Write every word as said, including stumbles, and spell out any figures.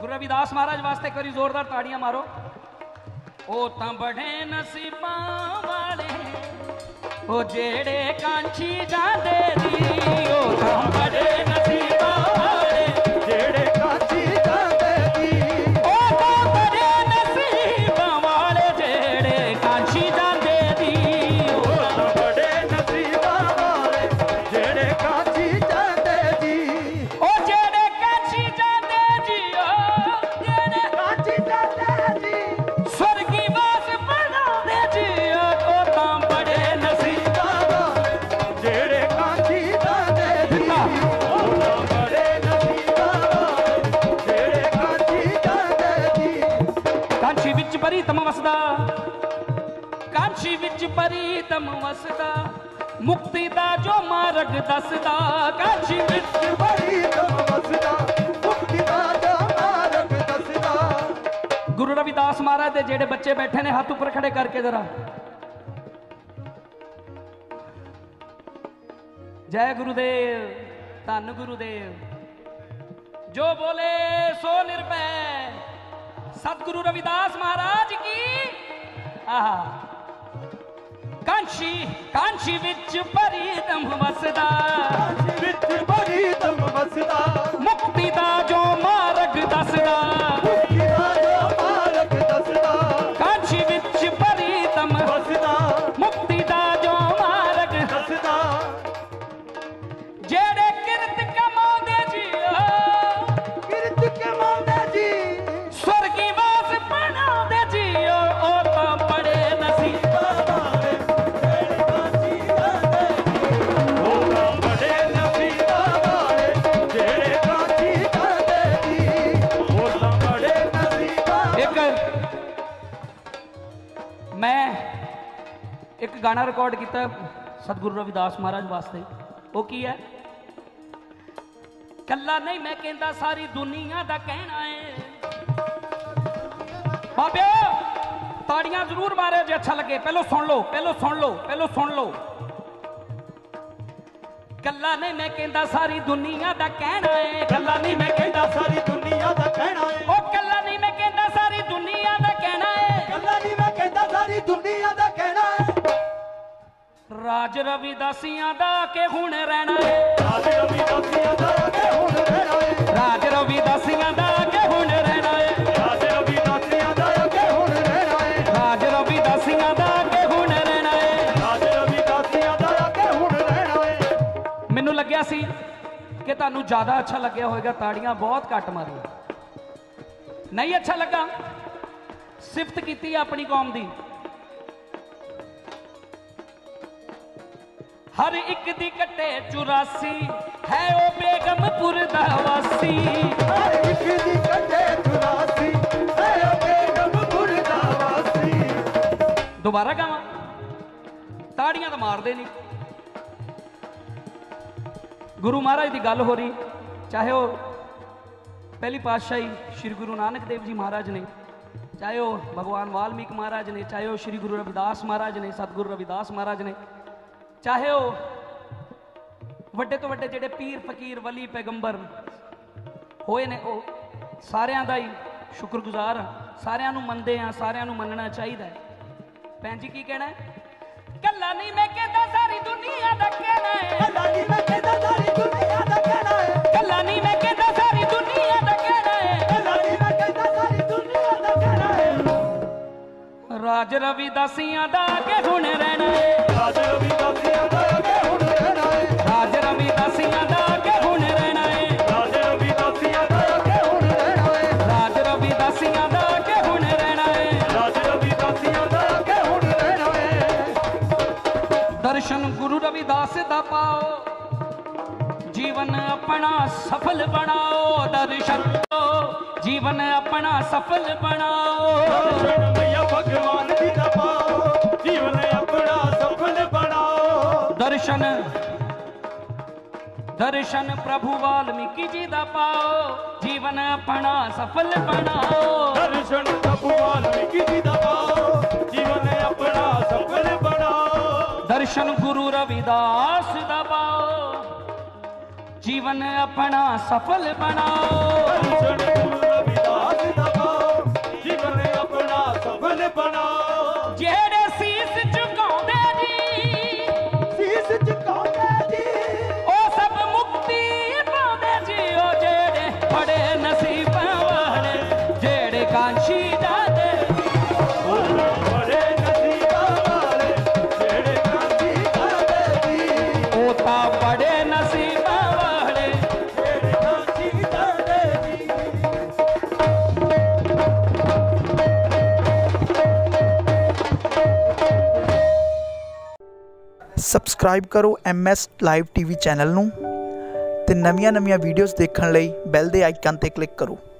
गुरु रविदास महाराज वास्ते एक बारी जोरदार ताड़ियां मारो। ओ तां बड़े नसीबां वाले ओ जेड़े कांची जांदे दी, ओ तां बड़े नसीबां वाले जेड़े कांची जांदे दी, ओ तां बड़े नसीबां वाले जेड़े कांची जांदे दी, ओ तां बड़े नसीबां वाले जेड़े कांची जांदे दी, ओ जेड़े कांची जांदे जी, ओ जेड़े कांची जांदे जी, स्वर्गी वास बनांदे जी, ओ तां बड़े नसीबां वाले जेड़े कांची जांदे दी, ओ तां बड़े नसीबां वाले जेड़े कांची जांदे दी। कांची विच प्रीतम वसदा, कांची विच प्रीतम वसदा, मुक्ति दा जो मार्ग दसदा, कांची विच प्रीतम वसदा, मुक्ति दा जो मार्ग दसदा। गुरु रविदास महाराज दे जेड़े बच्चे बैठे ने हाथ ऊपर खड़े करके जरा जय गुरुदेव, धन गुरुदेव। जो बोले सो निर्भय, सतगुरु रविदास महाराज की। आहा कांची कांची विच प्रीतम वसदा, विच प्रीतम वसदा, मुक्ति दा जो मार्ग दसदा, मुक्ति दा जो मार्ग दसदा, कांची विच प्रीतम वसदा, मुक्ति दा जो मार्ग दसदा। जेड़े किरत कमांदे जी, किरत कमांदे जी, स्वर्गी वास बनांदे जी, ओ तां बड़े नसीबां वाले जेड़े कांची जांदे जी, ओ तां बड़े नसीबां वाले जेड़े कांची जांदे जी, ओ तां बड़े नसीबां। एक मैं एक गाना रिकॉर्ड किया सतगुरु रविदास महाराज वास्ते। वो की है? कल्ला नहीं मैं कहता सारी दुनिया दा कहना है। बाबे ताड़ियां जरूर मारे जो अच्छा लगे। पहलो सुन लो, पहलो सुन लो, पहलो सुन लो। कल्ला नहीं मैं कहता सारी दुनिया दा कहना है, कल्ला नहीं मैं कहता सारी दुनिया दा कहना है, ओ कल्ला नहीं मैं कहता सारी दुनिया दा कहना है, कल्ला नहीं मैं कहता सारी दुनिया दा कहना है। राज रविदासियां दा के हुण रहना है, राज रविदासियां दा के हुण रहना है, राज रविदासियां दा के हुण रहना है, राज रविदासियां दा के हुण रहना है, राज रविदासियां दा के हुण रहना है, राज रविदासियां दा के हुण रहना है। मैनू लग्या सी कि तुहानू ज्यादा अच्छा लग्या होएगा, ताड़ियां बहुत घट मारी। नहीं अच्छा लगा, सिफत कीती अपनी कौम दी। हर एक दी कट्टे चुरासी है ओ बेगमपुर दा वासी, हर एक दी कट्टे चुरासी है ओ बेगमपुर दा वासी। दोबारा गावां? ताड़ियां तो मारदे नहीं। गुरु महाराज की गल हो रही, चाहे वो पहली पातशाही श्री गुरु नानक देव जी महाराज ने, चाहे वो भगवान वाल्मीकि महाराज ने, चाहे वो श्री गुरु रविदास महाराज ने, सतगुरु रविदास महाराज ने, चाहे वो वड्डे तो वड्डे जेडे पीर फकीर वली पैगंबर होए ने, वो सारियां दा ही शुक्रगुजार हाँ, सारियां नू मनदे हाँ, सारियां नू मनना चाहिए। भैन जी की कहना है? कल्ला नहीं मैं कहता सारी दुनिया दा कहना है, कल्ला नहीं मैं कहता सारी दुनिया दा कहना है, कल्ला नहीं मैं कहता सारी दुनिया दा कहना है, कल्ला नहीं मैं कहता सारी दुनिया दा कहना है। राज रविदासियां दा के हुण रहना है, राज रविदासियां दा के हुण रहना है, राज रविदासियां दा के हुण रहना है, राज रविदासियां दा के हुण रहना है, राज रविदासियां दा के हुण रहना है, राज रविदासियां दा के हुण रहना है। दर्शन गुरु रविदास दा पाओ, जीवन अपना सफल बनाओ, दर्शन जीवन अपना सफल बनाओ, दर्शन मैया भगवान जी दा पाओ, जीवन अपना सफल बनाओ, दर्शन दर्शन प्रभु वाल्मीकि जी दा पाओ, जीवन अपना सफल बनाओ, दर्शन प्रभु वाल्मीकि जी दा पाओ, जीवन अपना सफल बनाओ, दर्शन गुरु रविदास दा पाओ, जीवन अपना सफल बनाओ, दर्शन गुरु रविदास सबसक्राइब करो M S live T V channel नूं ते नवीं नवीं वीडियोज़ देखने लई बैल दे आइकन ते क्लिक करो।